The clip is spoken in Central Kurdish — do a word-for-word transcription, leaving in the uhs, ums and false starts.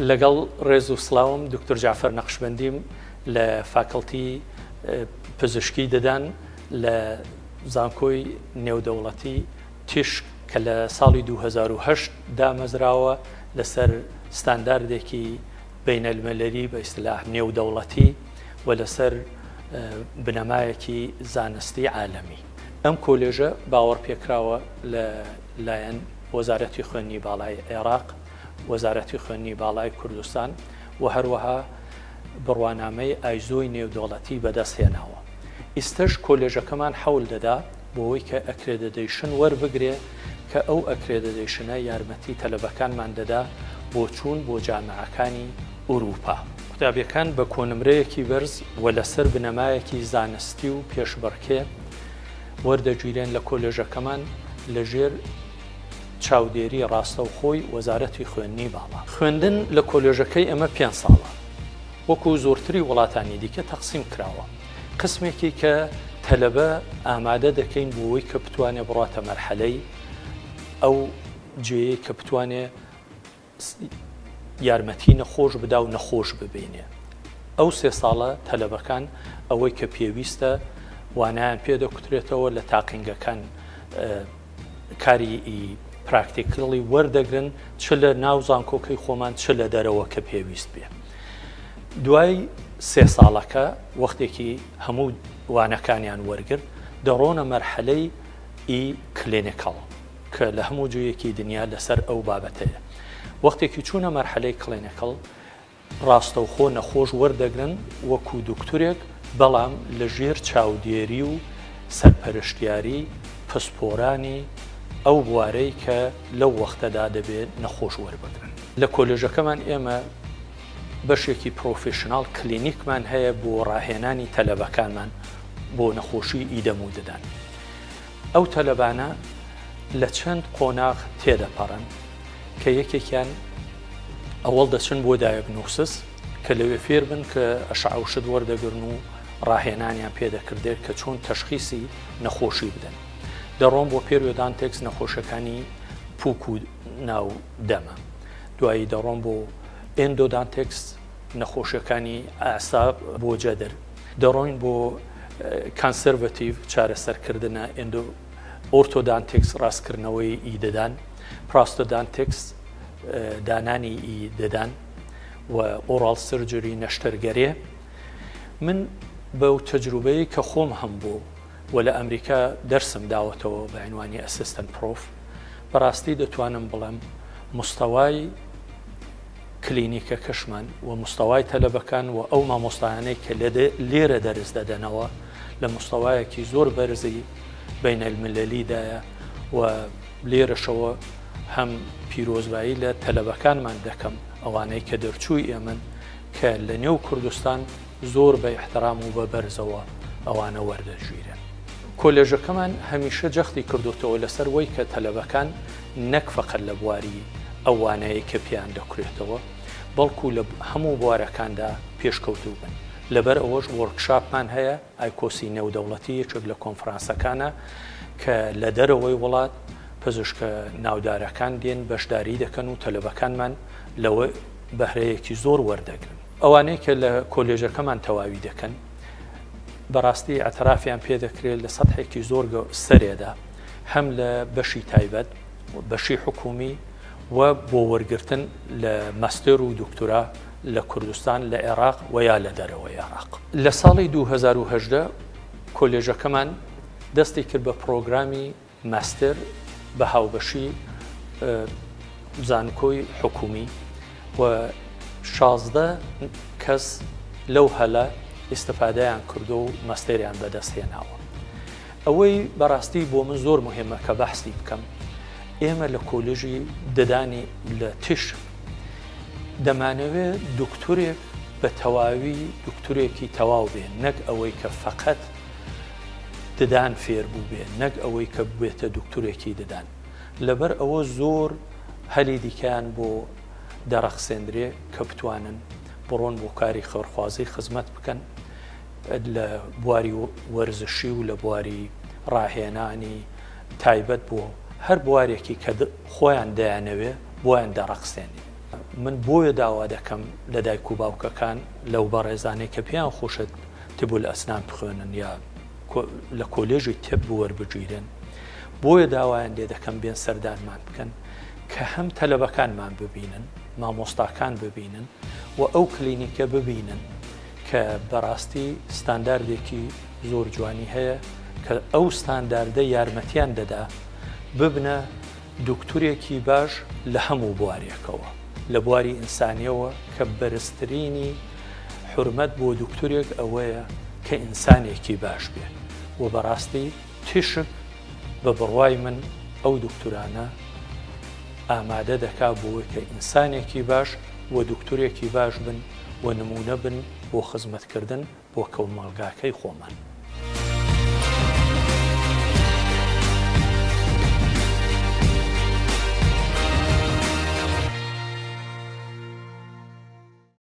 لەگەڵ ڕێز و سڵاوم دکتۆر جعفەر نەقشبەندیم لە فاکەڵتی پزیشکی دەدان لە زانکۆی نێودەوڵەتی تیشک کە لە ساڵی دوو هەزار و هەشت دامەزراوە لەسەر ستانداردێکی بینەلمەلەری بە ئیستلاح نێودەوڵەتی و لەسەر بنەمایەکی زانستی عالەمی. ئەم کۆلێژە باوەڕ پێکراوە لە لایەن وەزارەتی خوێندنی باڵای عێراق، وەزارەتی خوێندنی باڵای کوردستان و هەروەها بڕوانامەی ئایزۆی نێودەوڵەتی بەدەستهێناوە. ئێستش کۆلێژەکەمان حەول دەدا بۆەوەی کە ئەکرێدەدەیشن وەربگرێ کە ئەو ئەکرێدەدەیشنە یارمەتی تەلەبەکانمان دەدا بۆ چوون بۆ جامعەکانی ئوروپا. قوتابیەکان بە کۆنمرەیەکی بەرز و لەسەر بنەمایەکی زانستی و پێشبڕکێ وەردەگیرێن لە کۆلێژەکەمان لەژێر چاودێری ڕاستەوخۆی وەزارەتی خوێندنی باڵا. خوێندن لە کۆلێژەکەی ئەمە پێنج ساڵە، وەکو زۆرتری وڵاتانی دیکە تەقسیم کراوە. قسمێکی کە تەلەبە ئامادە دەکەین بۆەوەی کە بتوانێت بڕاتە مەرحەلەی ئەو جێیە کە بتوانێت یارمەتی نەخۆش بدا و نەخۆش ببینێ. ئەو سێ ساڵە تەلەبەکان ئەوەی کە پێویستە وانایان پێدەکوترێتەوە لە تاقینگەکان کاری پراکتیکڵی وەردەگرن، چ لە ناو زانکۆکەی خۆمان چ لە دەرەوە کە پێویست بێ. دوای سێ ساڵەکە وەختێکی هەموو وانەکانیان وەرگرت دەڕۆنە مەرحەلەی ئی کلینیکەڵ کە لە هەموو جویەکی دنیا لەسەر ئەو بابەتەیە. وەختێکی چوونە مەرحەلەی کلینیکەڵ ڕاستەوخۆ نەخۆش وەردەگرن وەکو دکتورێک، بەڵام لە ژێر چاودێری و سەرپەرشتیاری پسپۆرانی ئەو بوارەی کە لەو وەختەدا دەبێت نەخۆش وەربگرن. لە کۆلێژەکەمان ئێمە بەشێکی پرۆفێشناڵ کلینیکمان هەیە بۆ ڕاهێنانی تەلەبەکانمان بۆ نەخۆشی ئیدەم و ددان. ئەو تەلەبانە لە چەند قۆناغ تێدەپەڕن کە یەکێکیان ئەوەڵ دەچن بۆ دایگنۆسس کە لەوێ فێر بن کە ئەشعوشت وەردەگرن و ڕاهێنانیان پێدەکردێت کە چۆن تەشخیصی نەخۆشی بدەن. دەڕۆن بۆ پێریۆدانتێکس نەخۆشەکانی پووک و ناو دەمە. دوایی دەڕۆن بۆ ئێندۆدانتێکس نەخۆشیەکانی ئاساب بۆ جەدر. دەڕۆین بۆ کانسەرڤەتیڤ چارەسەرکردنە ئێندۆ ئۆرتۆدانتێکس ڕاستکردنەوەی ئی دەدان، پراستۆدانتێکس دانانی ئی دەدان و ئۆڕاڵ سرجری نەشتەرگەرێ. من بەو تەجروبەیە کە خۆم هەم بوو و لە ئەمریکا دەرسم داوەتەوە بە عنوانی ئەسیستەنت پرۆف، بەڕاستی دەتوانم بڵێم مستەوای کلینیکە کەشمان و مستەوای تەلەبەکان و ئەو مامۆستایانەی کە لێرە دەرس دەدەنەوە لە مستەوایەکی زۆر بەرزی بینەلملەلیدایە و لێرەشەوە هەم پیرۆزبایی لە تەلەبەکانمان دەکەم ئەوانەی کە دەرچووی ئێمن کە لە نێو کوردستان زۆر بە احترام و بە بەرزەوە ئەوانە وەردەگیرن. کۆلێژەکەمان هەمیشە جەختی کردوتەوە لەسەر وەی کە تەلەبەکان نەک فەقەت لە بواری ئەوانەیە کە پێیان دەکرێتەوە بەڵکو لە هەموو بوارەکاندا پێشکەوتوو بن. لەبەر ئەوەش وەرکشاپمان هەیە ئایکۆسی نێودەوڵەتی یەکێک لە کۆنفرانسەکانە کە لە دەرەوەی وڵات پزیشکە ناودارەکان دێن بەشداری دەکەن و تەلەبەکانمان لەوە بەهرەیەکی زۆر وەردەگرن. ئەوانەی کە لە کۆلێژەکەمان تەواوی دەکەن بەڕاستی ئەترافیان پێدەکرێت لە سەدحێکی زۆر سەرێدا، هەم لە بەشی تایبەت بەشی حکومی و بۆ وەرگرتن لە ماستەر و دکتۆرا لە کوردستان لە عێراق و یا لە دەرەوەی عێراق. لە ساڵی دوو هەزار و هەژدە کۆلێژەکەمان دەستی کرد بە پرۆگرامی ماستەر بە هاوبەشی زانکۆی حکومی و شازدە کەس لەو هەلە ئیستفادەیان کردو و ماستەریان بەدەستهێناوە. ئەوەی بەڕاستی بۆ من زۆر مهمە کە بەحسی بکەم، ئێمە لە کۆلێژی ددانی لە تیش دەمانەوێت دکتورێک بە تەواوی دکتورێکی تەواو بێ، نەک ئەوەی کە فەقەت ددان فێر بوو بێ، نەک ئەوەی کە بێتە دکتورێکی ددان. لەبەر ئەوە زۆر هەلی دیکەیان بۆ دەرەخسێندرێ کە بتوانن بڕۆن بۆ کاری خەورخوازی خزمەت بکەن لە بواری وەرزشی و لە بواری ڕاهێنانی تایبەت بۆ هەر بوارێکی کە خۆیان دەیانەوێ بۆیان دەڕەخسێنی. من بۆیە داوا دەکەم لە دایک و باوکەکان لەو بەڕێزانەی کە پێیان خۆشت تبوو لە ئەسنان بخوێنن یا لە کۆلێژی تب وەربگیرن بۆیە داوایان لێ دەکەم بێن سەردانمان بکەن کە هەم تەلەبەکانمان ببینن مامۆستاکان ببینن و ئەو کلینیکە ببینن کە بەڕاستی ستانداردێکی زۆر جوانی هەیە کە ئەو ستانداردە یارمەتیان دەدا ببنە دکتورێکی باش لە هەموو بوارێکەوە لە بواری ئینسانیەوە کە بەرزترینی حرمەت بۆ دکتورێک ئەوەیە کە ئینسانێکی باش بێ و بەڕاستی تشک بە بڕوای من ئەو دکتورانە ئامادە دەکا بۆی کە ئینسانێکی باش و دکتورێکی باش بن و نمونە بن بۆ خزمەتکردن بۆ کەومەڵگاکەی خۆمان.